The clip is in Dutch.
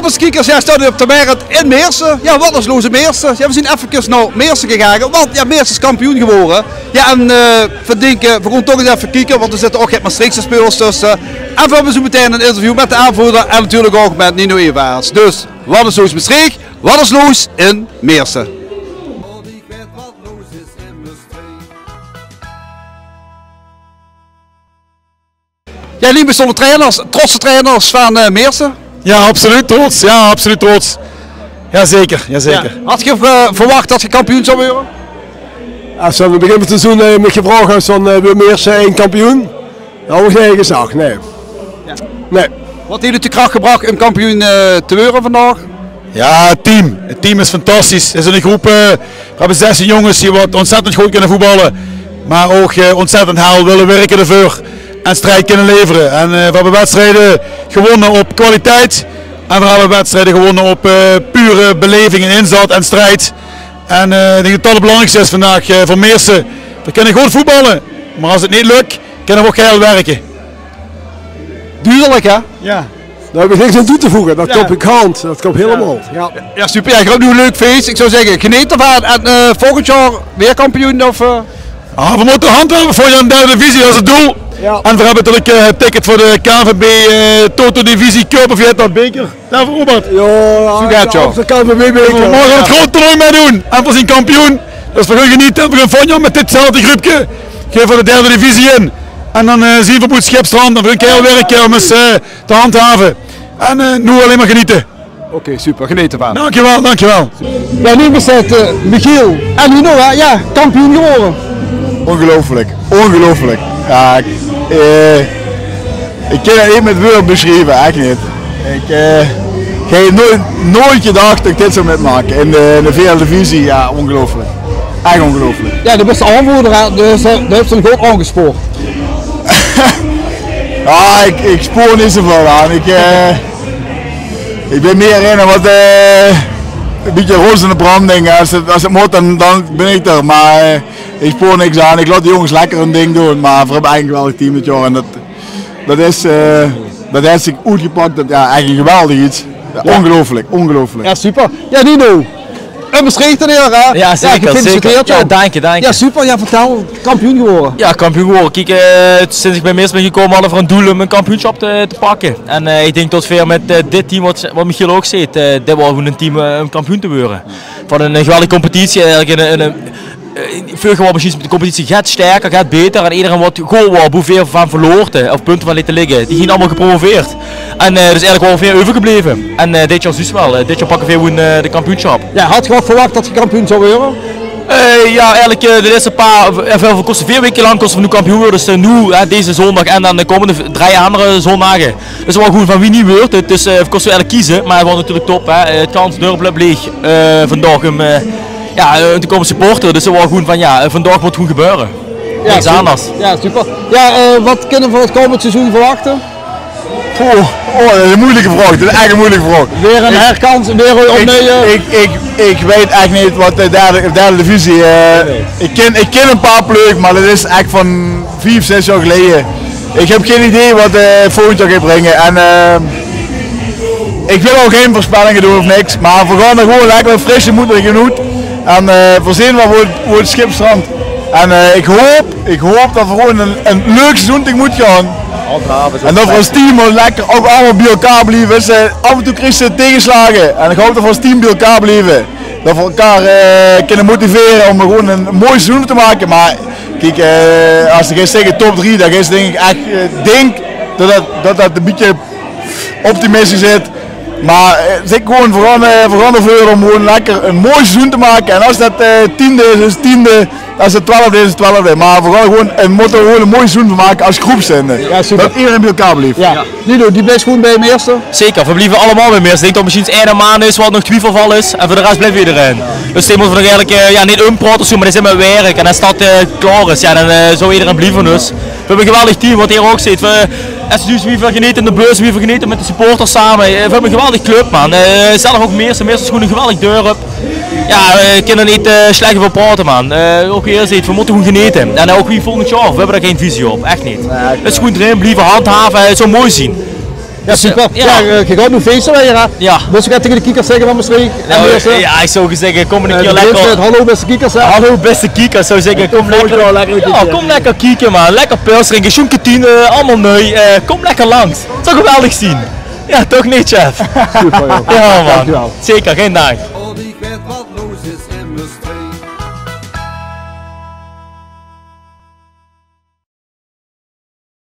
Voetbalskijkers, jij staat nu op de wereld in Meersen. Ja, wat is Loos in Meersen? Ja, we zijn even naar Meersen gegaan, want ja, Meersen is kampioen geworden. Ja, en we gaan toch eens even kijken, want er zitten ook geen Maastrichtse spelers tussen. En we hebben zo meteen een interview met de aanvoerder en natuurlijk ook met Nino Ewaerts. Dus, wat is Loos Maastricht? Wat is Loos in Meersen? Jij liep bij trainers, trotse trainers van Meersen? Ja, absoluut trots. Ja, absoluut trots. Jazeker, jazeker. Ja. Had je verwacht dat je kampioen zou worden? Als we aan het begin van het seizoen met gevraagd is van wil Meersen één kampioen, dan had ik nee gezegd, nee. Ja. Nee. Wat heeft het de kracht gebracht om kampioen te worden vandaag? Ja, het team. Het team is fantastisch. Het is een groep, we hebben 16 jongens die wat ontzettend goed kunnen voetballen, maar ook ontzettend hard willen werken ervoor. En strijd kunnen leveren. En we hebben wedstrijden gewonnen op kwaliteit. En we hebben wedstrijden gewonnen op pure beleving en inzet en strijd. En ik denk dat dat het belangrijkste is vandaag voor Meersen. We kunnen goed voetballen, maar als het niet lukt, kunnen we ook heel werken. Duurlijk hè? Ja. Daar heb ik niks aan toe te voegen, dat komt ik hand, dat komt helemaal. Ja, ja super, jij gaat nu een leuk feest. Ik zou zeggen, geniet ervan en volgend jaar weer kampioen of... We moeten handhaven voor een derde divisie, dat is het doel. Ja. En we hebben natuurlijk het ticket voor de KNVB Toto Divisie Cup of je hebt dat beker. Daarvoor Robert. Ja, de KNVB beker. We mogen het groot toernooi meedoen en we zijn kampioen. Dus we gaan genieten. We gaan volgend met ditzelfde groepje. Geef voor de derde divisie in. En dan zien we op het Schipstrand. Dan gaan we heel werken om eens te handhaven. En nu alleen maar genieten. Oké, super. Genieten van. Dankjewel, dankjewel. Ja, nu is het Michiel en Nino, ja, kampioen geworden. Ongelooflijk, ongelooflijk. Ja, ik kan het niet met woorden beschrijven, echt niet. Ik heb nooit gedacht dat ik dit zou metmaken in de vierde divisie. Ja, ongelooflijk. Echt ongelooflijk. Ja, de beste aanvoerder, dus daar heeft ze nog ook aangespoord. Ja, ik spoor niet zoveel aan. Ik ben meer in wat een beetje roos in de branding. Als het moet, dan ben ik er. Maar ik spoor niks aan. Ik laat de jongens lekker hun ding doen. Maar we hebben eigenlijk wel een team dit jaar. En dat is zich goed gepakt. Dat ja, echt een geweldig iets. Ja, ongelooflijk, ongelooflijk. Ja, super. Ja, Nino. Een Maastrichter hè? Ja, zeker. Ja, dank je. Ja, super. Ja, vertel. Kampioen geworden. Ja, kampioen geworden. Kijk, sinds ik bij Meersen ben gekomen hadden we een doel om een kampioenschap te pakken. En ik denk tot ver met dit team, wat Michiel ook zei, dit was gewoon een team om kampioen te worden. Van een geweldige competitie. Eigenlijk veel gewoon precies de competitie gaat sterker, gaat beter en iedereen wordt gewoon hoeveel van verloren of punten van laten liggen. Die zijn allemaal gepromoveerd. En er is eigenlijk wel veel overgebleven. En dit jaar dus wel. Dit jaar pakken we gewoon de kampioenschap. Ja, had je ook verwacht dat je kampioen zou worden? Ja, eigenlijk de eerste kosten 4 weken lang kosten we nu kampioen worden. Dus nu deze zondag en dan de komende 3 andere zondagen. Dus wel goed van wie niet wordt. Dus kosten we eigenlijk kiezen. Maar het wordt natuurlijk top. Het kans deur bleef vandaag ja, te komen supporteren, dus het was gewoon van ja, vandaag moet het goed gebeuren. Ja, niks anders. Ja, super. Ja, wat kunnen we voor het komend seizoen verwachten? Dat is een moeilijke vraag, dat is echt een moeilijke vraag. Weer een herkans, weer opnieuw. Ik weet echt niet wat de derde divisie, ik ken een paar pleuken, maar dat is echt van 5, 6 jaar geleden. Ik heb geen idee wat volgend jaar gaat brengen. En, ik wil ook geen voorspellingen doen of niks, maar we gaan er gewoon lekker frisse moed en genoeg. En we zien wel hoe het schip strandt. En ik hoop dat we gewoon een leuk seizoen tegemoet gaan. En dat we als team lekker ook allemaal bij elkaar blijven. Af en toe krijgen ze tegenslagen. En ik hoop dat we als team bij elkaar blijven. Dat we elkaar kunnen motiveren om gewoon een mooi seizoen te maken. Maar kijk, als ik zeggen top 3, dan is denk ik echt dat een beetje optimistisch zit. Maar ik gewoon voor om gewoon lekker een mooi seizoen te maken. En als dat 10e is, 10e. Als het 12e is, 12e. Maar we gaan gewoon een mooi seizoen van maken als groep zijn. Ja, dat iedereen bij elkaar blijft. Ja. Nino, die blijft gewoon bij Meersen? Zeker, we blijven allemaal bij Meersen. Ik denk dat misschien eens 1 maand is wat nog twijfelval is. En voor de rest blijft iedereen. Dus die moeten we nog eigenlijk niet umpraten, maar dat is in mijn werk. En als dat klaar is, ja, dan zou iedereen blijven. Dus. We hebben een geweldig team, wat hier ook zit. Dus wie genieten in de bus, wie genieten met de supporters samen. We hebben een geweldig club, man. Zelf ook Meersen. Meersen is gewoon een geweldig dorp. Ja, we kunnen niet slecht over praten, man. Ook weer zit, we moeten gewoon genieten. En ook wie volgend jaar, we hebben daar geen visie op, echt niet. Het is gewoon erin blijven handhaven, het zou mooi zien. Ja, super. Ja, je gaat nu feesten weer, hè? Ja. Dus je gaat tegen de kiekers zeggen van Maastricht. Ja, ik zou zeggen, kom een keer lekker. Hallo beste kiekers, hè? Hallo beste kiekers, zou zeggen, kom lekker kieken, man. Lekker pils drinken, schoenketien, allemaal neu. Kom lekker langs. Het zou geweldig zien. Ja, toch niet, chef? Super, joh. Ja, man. Dankjewel. Zeker, geen dank. Al die kwijt wat los is in Maastricht.